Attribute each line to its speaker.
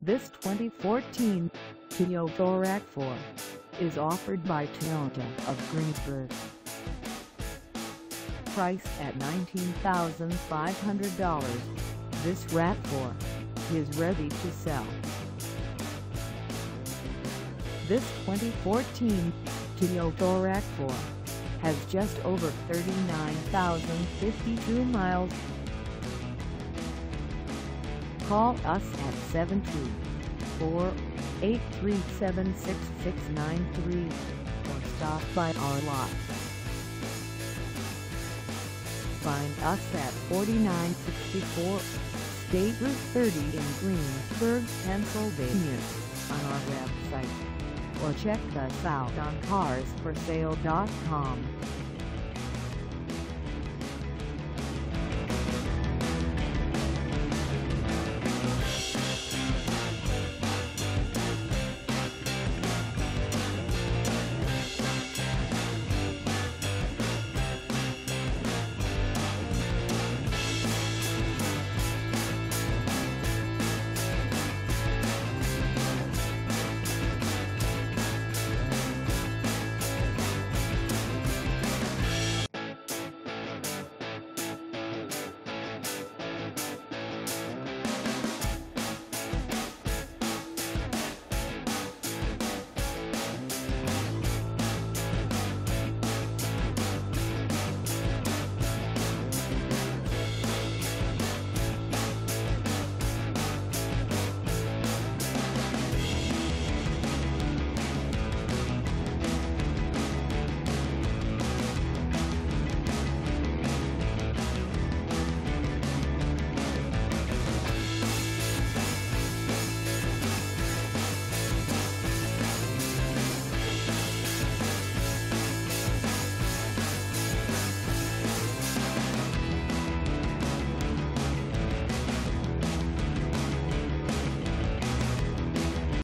Speaker 1: This 2014 Toyota RAV4 is offered by Toyota of Greensburg. Priced at $19,500, this RAV4 is ready to sell. This 2014 Toyota RAV4 has just over 39,052 miles. Call us at 724-837-6693 or stop by our lot. Find us at 4964 State Route 30 in Greensburg, Pennsylvania on our website, or check us out on carsforsale.com.